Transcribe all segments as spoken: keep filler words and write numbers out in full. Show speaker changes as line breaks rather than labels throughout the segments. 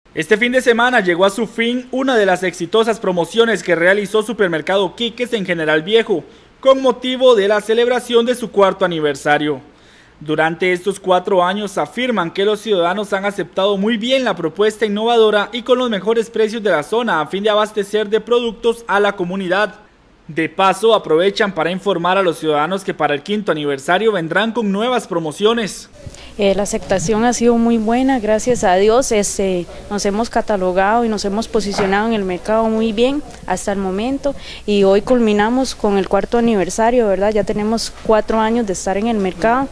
Este fin de semana llegó a su fin una de las exitosas promociones que realizó Supermercado Quiques en General Viejo, con motivo de la celebración de su cuarto aniversario. Durante estos cuatro años afirman que los ciudadanos han aceptado muy bien la propuesta innovadora y con los mejores precios de la zona a fin de abastecer de productos a la comunidad. De paso, aprovechan para informar a los ciudadanos que para el quinto aniversario vendrán con nuevas promociones.
Eh, la aceptación ha sido muy buena, gracias a Dios. Este, nos hemos catalogado y nos hemos posicionado en el mercado muy bien hasta el momento y hoy culminamos con el cuarto aniversario, ¿verdad? Ya tenemos cuatro años de estar en el mercado.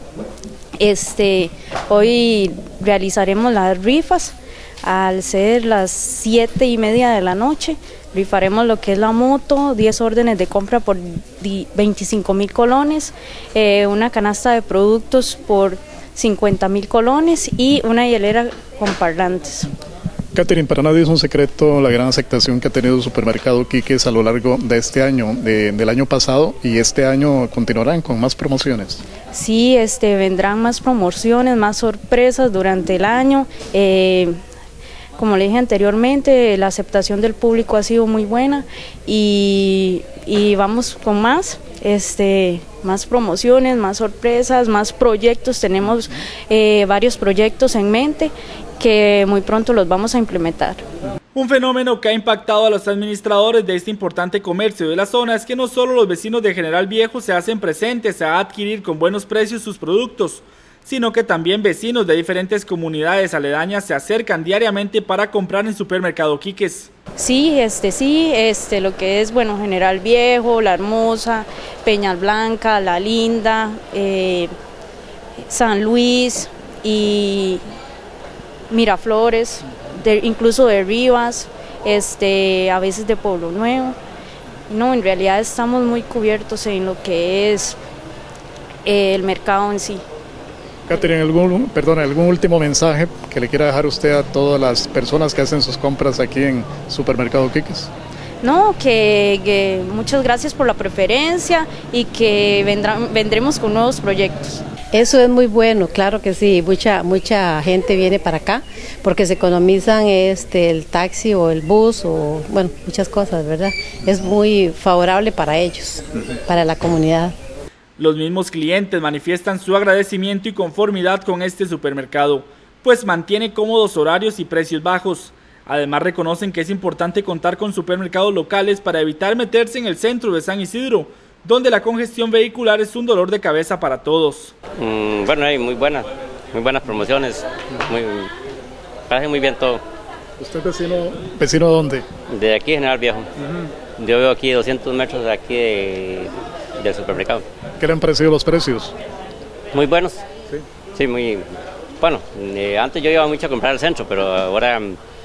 Este, hoy realizaremos las rifas al ser las siete y media de la noche. Rifaremos lo que es la moto, diez órdenes de compra por veinticinco mil colones, eh, una canasta de productos por cincuenta mil colones y una hielera con parlantes.
Catherine, para nadie es un secreto la gran aceptación que ha tenido el Supermercado Quiques a lo largo de este año, de, del año pasado, y este año continuarán con más promociones.
Sí, este, vendrán más promociones, más sorpresas durante el año. Eh, Como le dije anteriormente, la aceptación del público ha sido muy buena y, y vamos con más, este, más promociones, más sorpresas, más proyectos. Tenemos eh, varios proyectos en mente que muy pronto los vamos a implementar.
Un fenómeno que ha impactado a los administradores de este importante comercio de la zona es que no solo los vecinos de General Viejo se hacen presentes a adquirir con buenos precios sus productos, sino que también vecinos de diferentes comunidades aledañas se acercan diariamente para comprar en Supermercado Quiques.
Sí, este sí, este lo que es bueno General Viejo, La Hermosa, Peña Blanca, La Linda, eh, San Luis y Miraflores, de, incluso de Rivas, este a veces de Pueblo Nuevo. No, en realidad estamos muy cubiertos en lo que es eh, el mercado en sí.
Catherine, ¿algún, perdón, ¿algún último mensaje que le quiera dejar usted a todas las personas que hacen sus compras aquí en Supermercado Quiques?
No, que, que muchas gracias por la preferencia y que vendrán, vendremos con nuevos proyectos.
Eso es muy bueno, claro que sí, mucha mucha gente viene para acá porque se economizan este el taxi o el bus o bueno, muchas cosas, ¿verdad? Es muy favorable para ellos, para la comunidad.
Los mismos clientes manifiestan su agradecimiento y conformidad con este supermercado, pues mantiene cómodos horarios y precios bajos. Además reconocen que es importante contar con supermercados locales para evitar meterse en el centro de San Isidro, donde la congestión vehicular es un dolor de cabeza para todos.
Mm, bueno, hay muy buenas, muy buenas promociones, muy, parece muy bien todo.
¿Usted vecino, vecino dónde?
De aquí, General Viejo. Uh-huh. Yo veo aquí doscientos metros de aquí de, del supermercado.
¿Qué le han parecido los precios?
Muy buenos.
Sí.
Sí, muy bueno. Eh, antes yo iba mucho a comprar al centro, pero ahora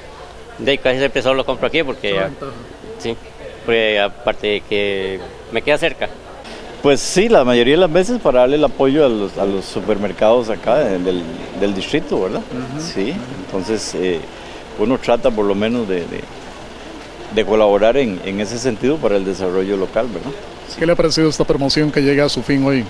de casi siempre solo lo compro aquí porque a, sí, porque aparte de que me queda cerca.
Pues sí, la mayoría de las veces para darle el apoyo a los, a los supermercados acá del, del distrito, ¿verdad? Uh-huh. Sí, entonces eh, uno trata por lo menos de, de, de colaborar en, en ese sentido para el desarrollo local, ¿verdad?
¿Qué le ha parecido esta promoción que llega a su fin hoy?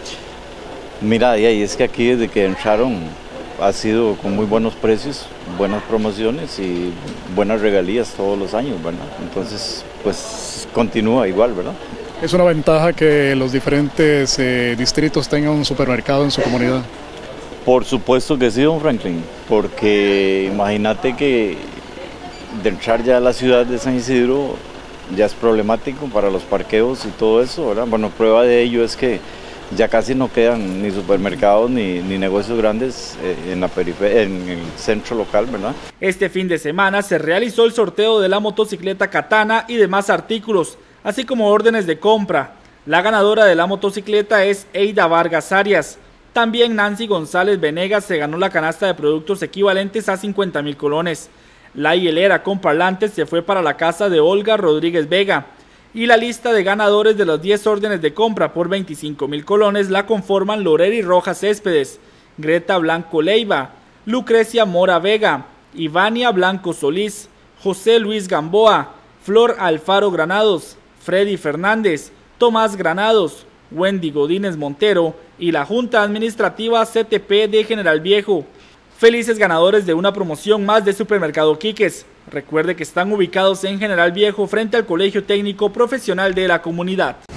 Mira, y es que aquí desde que entraron ha sido con muy buenos precios, buenas promociones y buenas regalías todos los años, ¿verdad? Entonces, pues continúa igual, ¿verdad?
¿Es una ventaja que los diferentes eh, distritos tengan un supermercado en su comunidad?
Por supuesto que sí, don Franklin, porque imagínate que de entrar ya a la ciudad de San Isidro ya es problemático para los parqueos y todo eso, ¿verdad? Bueno, prueba de ello es que ya casi no quedan ni supermercados ni, ni negocios grandes eh, en la periferia, en el centro local, ¿verdad?
Este fin de semana se realizó el sorteo de la motocicleta Katana y demás artículos, así como órdenes de compra. La ganadora de la motocicleta es Eida Vargas Arias. También Nancy González Venegas se ganó la canasta de productos equivalentes a cincuenta mil colones. La hielera con parlantes se fue para la casa de Olga Rodríguez Vega. Y la lista de ganadores de las diez órdenes de compra por veinticinco mil colones la conforman Loreri Rojas Céspedes, Greta Blanco Leiva, Lucrecia Mora Vega, Ivania Blanco Solís, José Luis Gamboa, Flor Alfaro Granados, Freddy Fernández, Tomás Granados, Wendy Godínez Montero y la Junta Administrativa C T P de General Viejo. Felices ganadores de una promoción más de Supermercado Quiques. Recuerde que están ubicados en General Viejo frente al Colegio Técnico Profesional de la Comunidad.